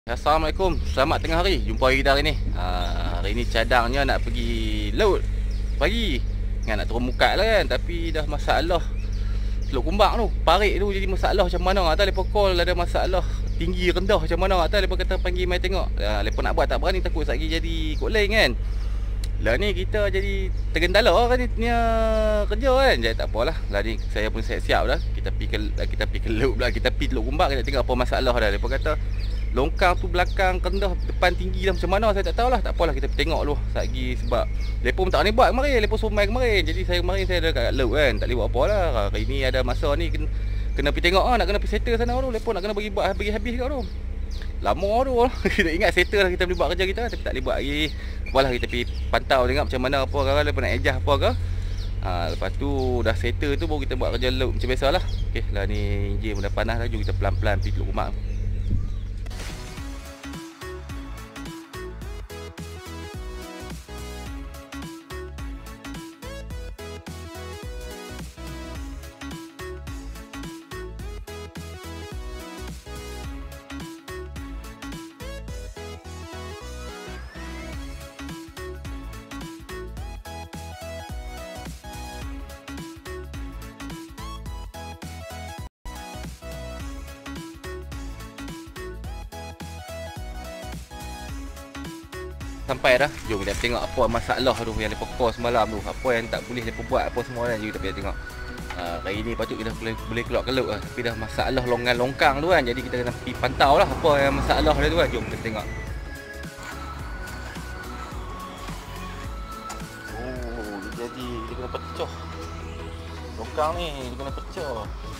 Assalamualaikum, selamat tengah hari. Jumpa kita hari ni. Hari ni cadangnya nak pergi laut pagi. Nak turun muka lah kan. Tapi dah masalah Teluk Kumbang tu, parik tu jadi masalah macam mana. Tak lepas call ada masalah tinggi rendah macam mana. Tak lepas kata panggil mai tengok. Lepas nak buat tak berani, takut lagi jadi kot lain kan. Lah ni kita jadi tergendala kan ni kerja kan. Jadi tak apalah. Lah ni saya pun siap-siap dah. Kita pergi ke laut pula. Kita pergi Teluk Kumbang, kita tengok apa masalah dah. Lepas kata longkang tu belakang rendah, depan tinggi dah macam mana saya tak tahulah. Tak apalah, kita tengok dulu lagi sebab depa pun tak ni buat kemarin, depa suruh mai kemarin. Jadi kemarin saya ada kat laut kan, tak boleh buat apalah. Hari ni ada masa ni kena pergi tengok nak kena pergi settle sana dulu. Depa nak kena bagi buat habis kat tu. Lama tu. Kita ingat settle lah kita boleh buat kerja kita, tapi tak boleh buat lagi. Apalah, kita pergi pantau tengok macam mana apa sekarang, lepas nak adjust apa ke. Lepas tu dah settle tu baru kita buat kerja laut macam biasalah. Okey, lah ni enjin dah panas dah, jom kita pelan-pelan pergi Teluk Kumbang. Sampai dah, jom kita tengok apa masalah tu yang lepas call semalam tu. Apa yang tak boleh lepas buat apa semua kan. Jom kita pergi tengok. Hari ni patut kita boleh keluar ke laut lah. Tapi dah masalah longkang tu kan. Jadi kita kena pergi pantau lah apa yang masalah dia tu kan. Jom kita tengok. Oh, jadi dia kena pecah. Longkang ni dia kena pecah.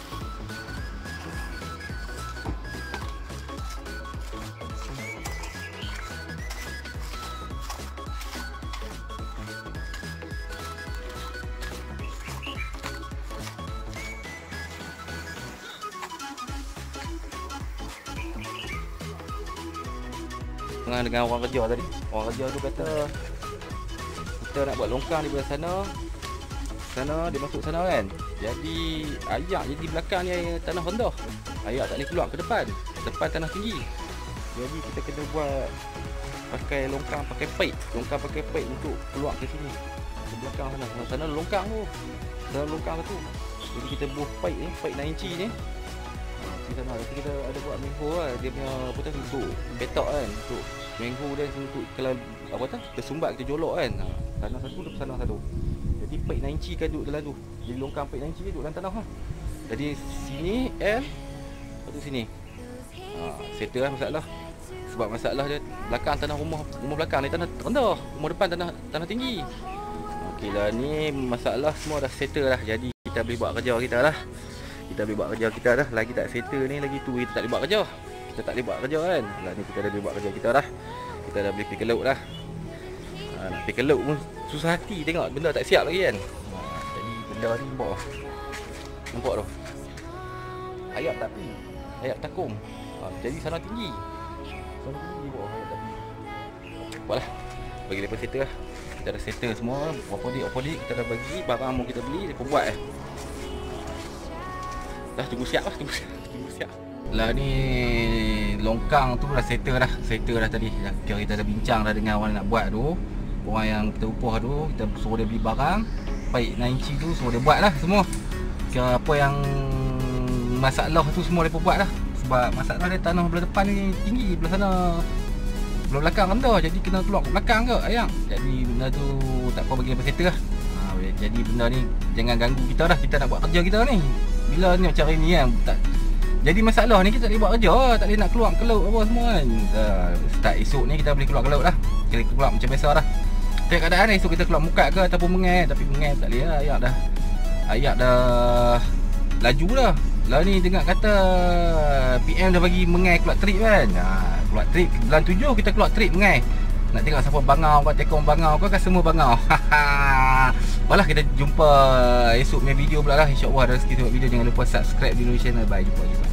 Dengan orang kerja tadi. Orang kerja tu kata kita nak buat longkang di belah sana dia masuk sana kan. Jadi ayak jadi belakang ni tanah rendah. Ayak tak boleh keluar ke depan tanah tinggi. Jadi kita kena buat pakai longkang pakai pipe untuk keluar ke sini. Ke belakang sana longkang tu. Dalam longkang tu. Jadi kita buat pipe 9 inci ni. Di sana kita ada buat manhole lah. Dia punya apa tu untuk betok kan, untuk manhole dan untuk kalau apa tu tersumbat kita jolok kan. Tanah satu depan tanah satu. Jadi pipe 9 inci kan duduk dalam tu. Jadi longkang pipe 9 inci duduk dalam tanah lah. Jadi sini lepas tu sini. Settle lah masalah. Sebab masalah dia belakang tanah rumah belakang ni tanah rendah, rumah depan tanah tinggi. Okey lah, ni masalah semua dah settle lah. Jadi kita boleh buat kerja kita lah. Kita boleh buat kerja kita dah. Lagi tak settle ni, lagi tu kita tak boleh buat kerja. Kita tak boleh buat kerja kan. Lah ni kita dah boleh buat kerja kita dah. Kita dah boleh pergi ke laut dah. Nak pergi ke laut pun susah hati tengok benda tak siap lagi kan. Jadi benda ni nampak tu. Ayat tak pergi. Ayat takum. Jadi sana tinggi. Sana tinggi bawah ayat tak pergi. Apalah. Bagi lepas settle lah. Kita dah settle semua. Apa dia kita dah bagi barang mau kita beli depa buat dah tunggu siap lah, tunggu siap. Lah ni longkang tu dah settle dah tadi. Kira kita dah bincang dah dengan orang nak buat tu. Orang yang kita upah tu, kita suruh dia beli barang. Pipe 9 inci tu suruh dia buat lah semua. Kira apa yang masalah tu semua dia buat lah. Sebab masalah dia tanah belah depan ni tinggi, belah sana belah belakang rendah. Jadi kena keluar ke belakang ke ayang. Jadi benda tu tak apa, bagi lepas settle lah. Jadi benda ni jangan ganggu kita dah. Kita nak buat kerja kita ni. Bila ni macam ni kan tak jadi masalah ni, kita tak boleh buat kerja, tak boleh nak keluar ke laut apa semua kan. Start esok ni kita boleh keluar ke laut dah. Kita keluar macam biasa dah. Tengok keadaan ni, esok kita keluar muka ke ataupun mengai. Tapi mengai tak boleh lah, ayat dah laju dah. Lah ni dengar kata PM dah bagi mengai keluar trip kan. Keluar trip bulan 7 kita keluar trip mengai. Nak tengok siapa bangau ke, tekong bangau ke, kan semua bangau. Apalah, kita jumpa esok punya video pula lah. InsyaAllah ada rezeki tengok video. Jangan lupa subscribe dulu channel. Bye, jumpa.